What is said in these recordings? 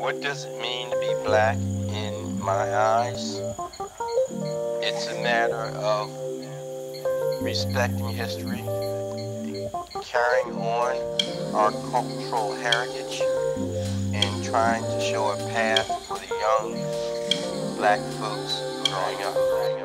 What does it mean to be black in my eyes? It's a matter of respecting history, carrying on our cultural heritage, and trying to show a path for the young black folks growing up.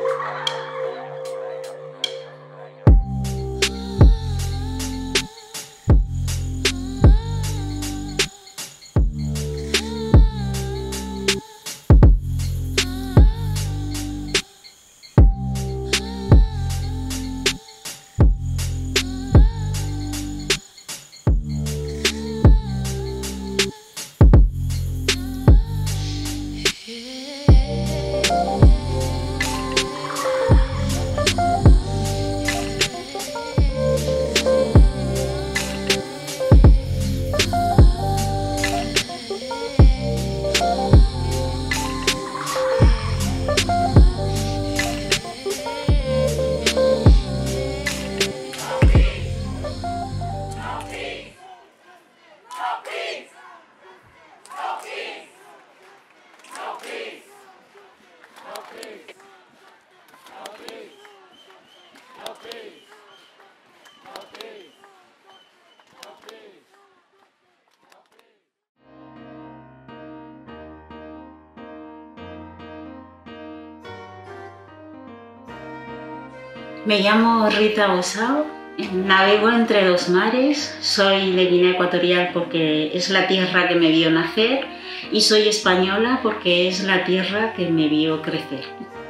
Me llamo Rita Osao, navego entre dos mares, soy de Guinea Ecuatorial porque es la tierra que me vio nacer y soy española porque es la tierra que me vio crecer.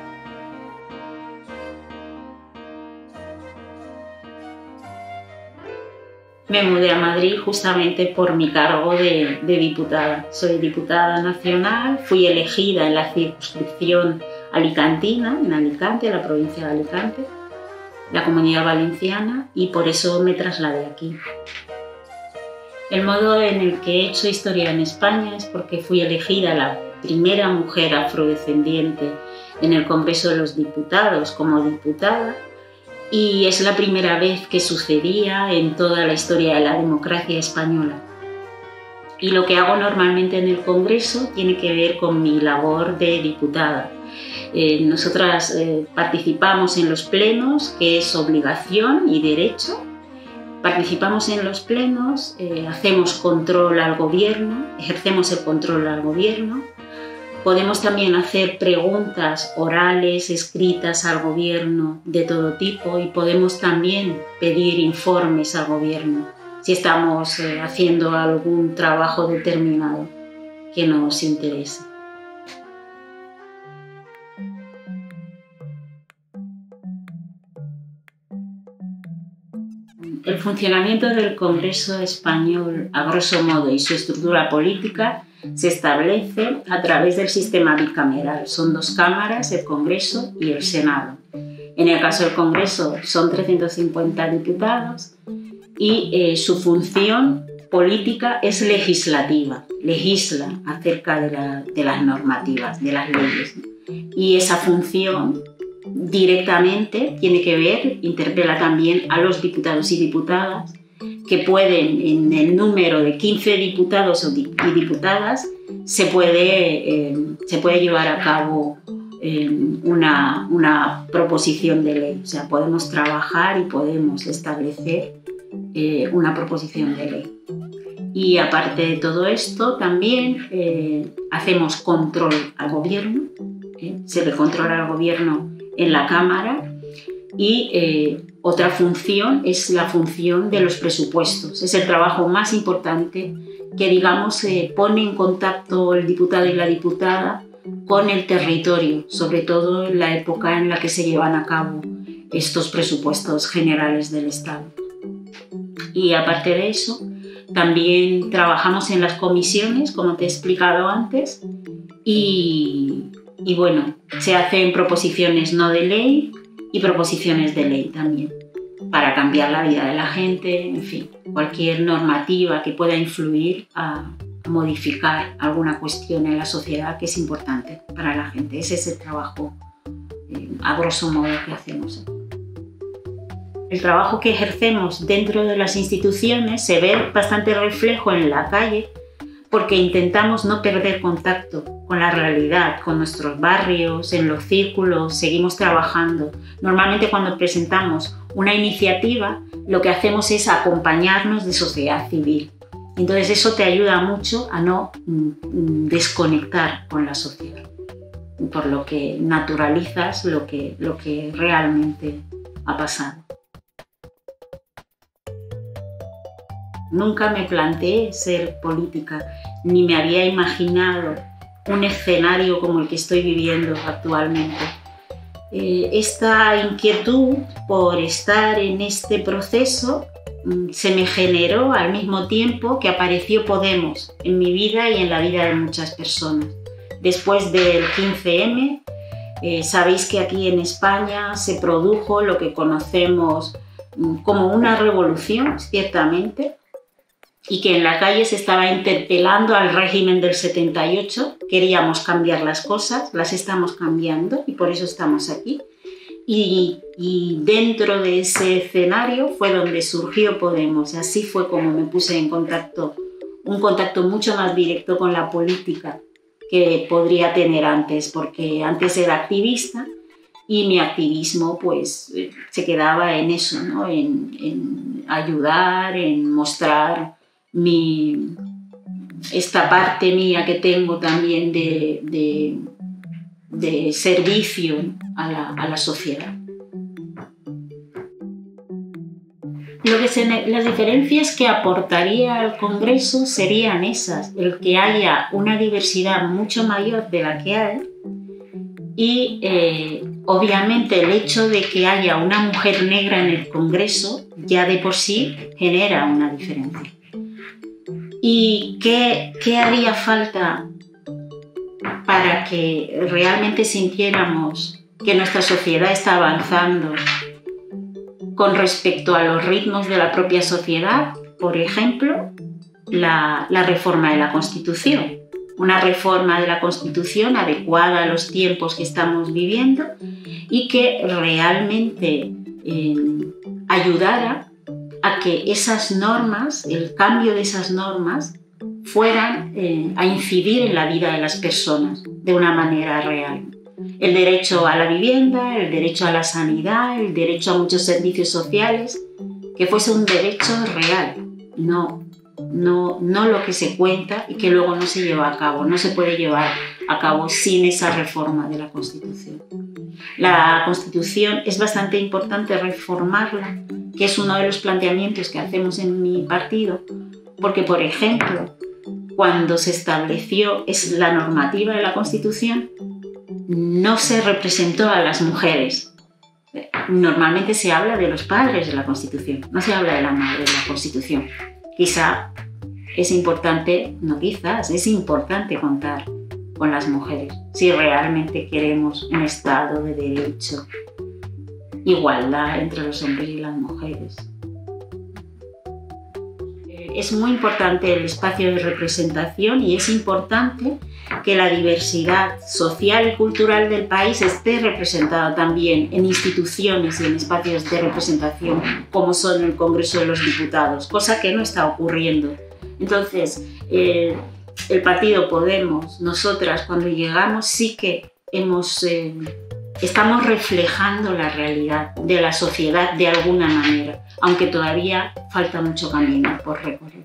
Me mudé a Madrid justamente por mi cargo de diputada. Soy diputada nacional, fui elegida en la circunscripción alicantina, en Alicante, la provincia de Alicante, la Comunidad Valenciana, y por eso me trasladé aquí. El modo en el que he hecho historia en España es porque fui elegida la primera mujer afrodescendiente en el Congreso de los Diputados como diputada, y es la primera vez que sucedía en toda la historia de la democracia española. Y lo que hago normalmente en el Congreso tiene que ver con mi labor de diputada. Nosotras participamos en los plenos, que es obligación y derecho. Participamos en los plenos, hacemos control al gobierno, ejercemos el control al gobierno. Podemos también hacer preguntas orales, escritas al gobierno de todo tipo, y podemos también pedir informes al gobierno si estamos haciendo algún trabajo determinado que nos interese. El funcionamiento del Congreso Español, a grosso modo, y su estructura política se establece a través del sistema bicameral. Son dos cámaras, el Congreso y el Senado. En el caso del Congreso son 350 diputados y su función política es legislativa, legisla acerca de las normativas, de las leyes. Y esa función directamente tiene que ver, interpela también a los diputados y diputadas que pueden, en el número de 15 diputados y diputadas, se puede llevar a cabo una proposición de ley. O sea, podemos trabajar y podemos establecer una proposición de ley. Y aparte de todo esto, también hacemos control al gobierno, se le controla al gobierno en la Cámara, y otra función es la función de los presupuestos. Es el trabajo más importante que, digamos, pone en contacto el diputado y la diputada con el territorio, sobre todo en la época en la que se llevan a cabo estos presupuestos generales del Estado. Y aparte de eso, también trabajamos en las comisiones, como te he explicado antes, y bueno, se hacen proposiciones no de ley y proposiciones de ley también, para cambiar la vida de la gente, en fin, cualquier normativa que pueda influir a modificar alguna cuestión en la sociedad que es importante para la gente. Ese es el trabajo, a grosso modo, que hacemos. El trabajo que ejercemos dentro de las instituciones se ve bastante reflejo en la calle, porque intentamos no perder contacto con la realidad, con nuestros barrios, en los círculos, seguimos trabajando. Normalmente cuando presentamos una iniciativa, lo que hacemos es acompañarnos de sociedad civil. Entonces eso te ayuda mucho a no desconectar con la sociedad, por lo que naturalizas lo que realmente ha pasado. Nunca me planteé ser política, ni me había imaginado un escenario como el que estoy viviendo actualmente. Esta inquietud por estar en este proceso se me generó al mismo tiempo que apareció Podemos en mi vida y en la vida de muchas personas. Después del 15M, sabéis que aquí en España se produjo lo que conocemos como una revolución, ciertamente, y que en la calle se estaba interpelando al régimen del 78. Queríamos cambiar las cosas, las estamos cambiando y por eso estamos aquí. Y dentro de ese escenario fue donde surgió Podemos. Así fue como me puse en contacto, un contacto mucho más directo con la política que podría tener antes, porque antes era activista y mi activismo pues se quedaba en eso, ¿no? En ayudar, en mostrar esta parte mía que tengo también de servicio a la sociedad. Las diferencias que aportaría al Congreso serían esas, el que haya una diversidad mucho mayor de la que hay y obviamente el hecho de que haya una mujer negra en el Congreso ya de por sí genera una diferencia. ¿Y qué haría falta para que realmente sintiéramos que nuestra sociedad está avanzando con respecto a los ritmos de la propia sociedad? Por ejemplo, la reforma de la Constitución. Una reforma de la Constitución adecuada a los tiempos que estamos viviendo y que realmente ayudara a que esas normas, el cambio de esas normas, fueran a incidir en la vida de las personas de una manera real. El derecho a la vivienda, el derecho a la sanidad, el derecho a muchos servicios sociales, que fuese un derecho real, no lo que se cuenta y que luego no se lleva a cabo. No se puede llevar a cabo sin esa reforma de la Constitución. La Constitución es bastante importante reformarla, que es uno de los planteamientos que hacemos en mi partido, porque, por ejemplo, cuando se estableció la normativa de la Constitución, no se representó a las mujeres. Normalmente se habla de los padres de la Constitución, no se habla de la madre de la Constitución. Quizá es importante, no quizás, es importante contar con las mujeres si realmente queremos un Estado de derecho, igualdad entre los hombres y las mujeres. Es muy importante el espacio de representación y es importante que la diversidad social y cultural del país esté representada también en instituciones y en espacios de representación como son el Congreso de los Diputados, cosa que no está ocurriendo. Entonces, el partido Podemos, nosotras cuando llegamos sí que estamos reflejando la realidad de la sociedad de alguna manera, aunque todavía falta mucho camino por recorrer.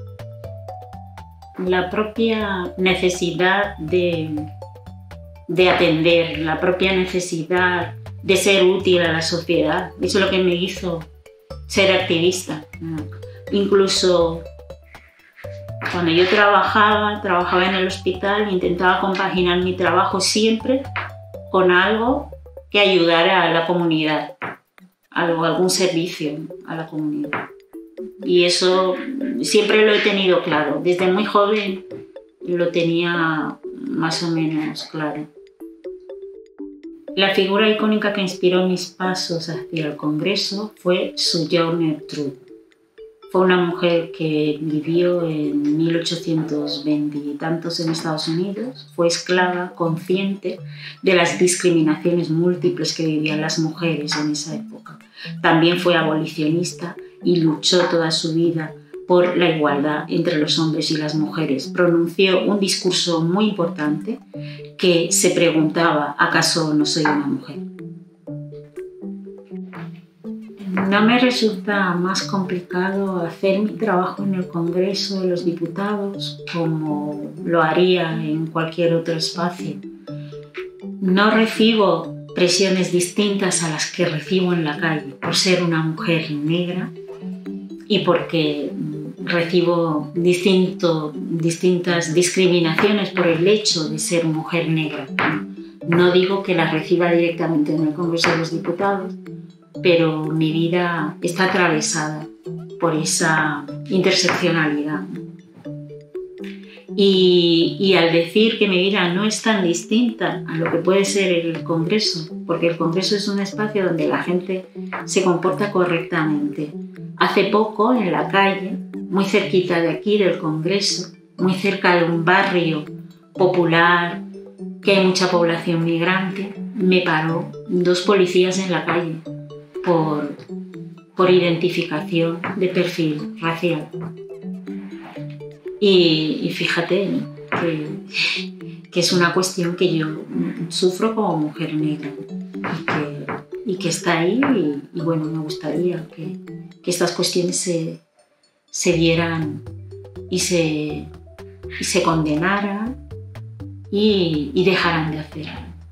La propia necesidad de atender, la propia necesidad de ser útil a la sociedad, eso es lo que me hizo ser activista. Incluso cuando yo trabajaba en el hospital, intentaba compaginar mi trabajo siempre con algo que ayudara a la comunidad, algún servicio a la comunidad. Y eso siempre lo he tenido claro. Desde muy joven lo tenía más o menos claro. La figura icónica que inspiró mis pasos hacia el Congreso fue Sojourner Truth. Fue una mujer que vivió en 1820 y tantos en Estados Unidos, fue esclava, consciente de las discriminaciones múltiples que vivían las mujeres en esa época. También fue abolicionista y luchó toda su vida por la igualdad entre los hombres y las mujeres. Pronunció un discurso muy importante que se preguntaba: ¿acaso no soy una mujer? No me resulta más complicado hacer mi trabajo en el Congreso de los Diputados como lo haría en cualquier otro espacio. No recibo presiones distintas a las que recibo en la calle por ser una mujer negra y porque recibo distintas discriminaciones por el hecho de ser mujer negra. No digo que las reciba directamente en el Congreso de los Diputados, pero mi vida está atravesada por esa interseccionalidad. Y al decir que mi vida no es tan distinta a lo que puede ser el Congreso, porque el Congreso es un espacio donde la gente se comporta correctamente. Hace poco, en la calle, muy cerquita de aquí del Congreso, muy cerca de un barrio popular, que hay mucha población migrante, me paró 2 policías en la calle por identificación de perfil racial. Y fíjate que es una cuestión que yo sufro como mujer negra y que está ahí y bueno, me gustaría que estas cuestiones se vieran y se condenaran y dejaran de hacer.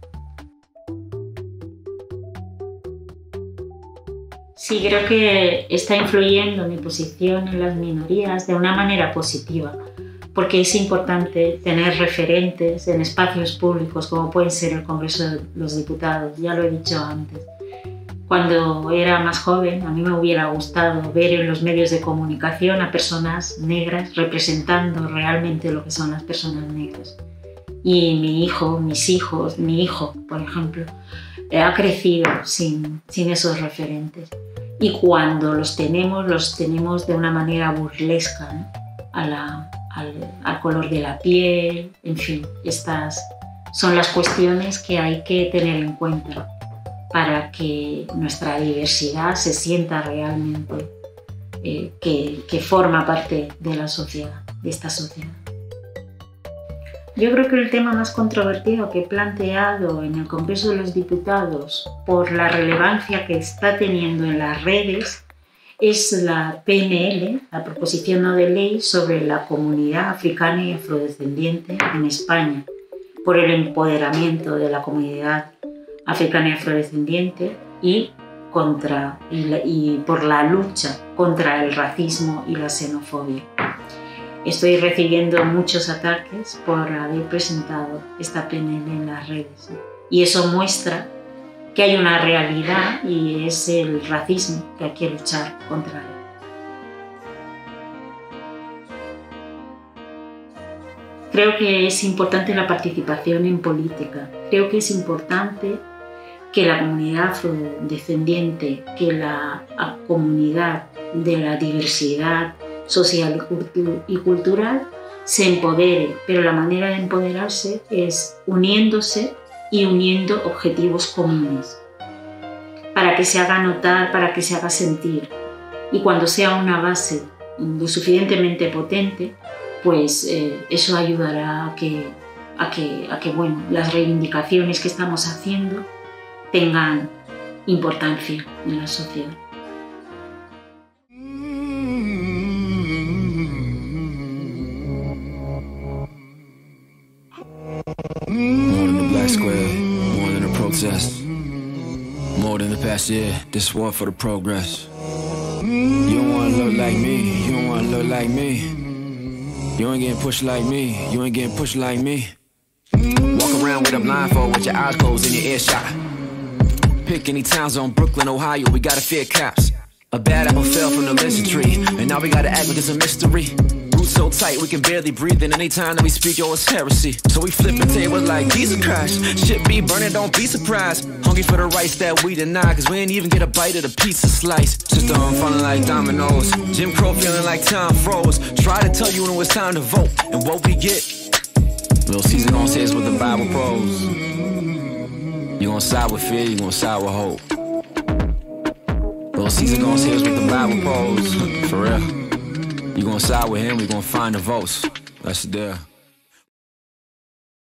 Sí, creo que está influyendo mi posición en las minorías de una manera positiva, porque es importante tener referentes en espacios públicos como puede ser el Congreso de los Diputados, ya lo he dicho antes. Cuando era más joven, a mí me hubiera gustado ver en los medios de comunicación a personas negras representando realmente lo que son las personas negras. Y mi hijo, por ejemplo, ha crecido sin esos referentes. Y cuando los tenemos de una manera burlesca, ¿no? al color de la piel, en fin, estas son las cuestiones que hay que tener en cuenta para que nuestra diversidad se sienta realmente que forma parte de la sociedad, de esta sociedad. Yo creo que el tema más controvertido que he planteado en el Congreso de los Diputados, por la relevancia que está teniendo en las redes, es la PNL, la Proposición No de Ley sobre la comunidad africana y afrodescendiente en España, por el empoderamiento de la comunidad africana y afrodescendiente y por la lucha contra el racismo y la xenofobia. Estoy recibiendo muchos ataques por haber presentado esta PNL en las redes, ¿no? Y eso muestra que hay una realidad y es el racismo que hay que luchar contra él. Creo que es importante la participación en política. Creo que es importante que la comunidad afrodescendiente, que la comunidad de la diversidad social y cultural se empodere, pero la manera de empoderarse es uniéndose y uniendo objetivos comunes para que se haga notar, para que se haga sentir. Y cuando sea una base lo suficientemente potente, pues eso ayudará a que bueno, las reivindicaciones que estamos haciendo tengan importancia en la sociedad. More than the past year, this one for the progress. You don't wanna look like me, you don't wanna look like me. You ain't getting pushed like me, you ain't getting pushed like me. Walk around with a blindfold with your eyes closed in your earshot. Pick any towns on Brooklyn, Ohio, we gotta fear cops. A bad apple fell from the listen tree, and now we gotta act like it's a mystery. Roots so tight we can barely breathe, and anytime that we speak, yo, it's heresy. So we flipping tables like Jesus Christ. Shit be burning, don't be surprised. Hungry for the rights that we deny, cause we ain't even get a bite of the pizza slice. Sister, I'm falling like dominoes. Jim Crow feeling like time froze. Try to tell you when it was time to vote, and what we get. Little Caesar gon' say it's what the Bible pros. You gon' side with fear, you gon' side with hope. Little Caesar gon' say it's what the Bible pros. For real. You gonna side with him, we gonna find the votes. That's the deal.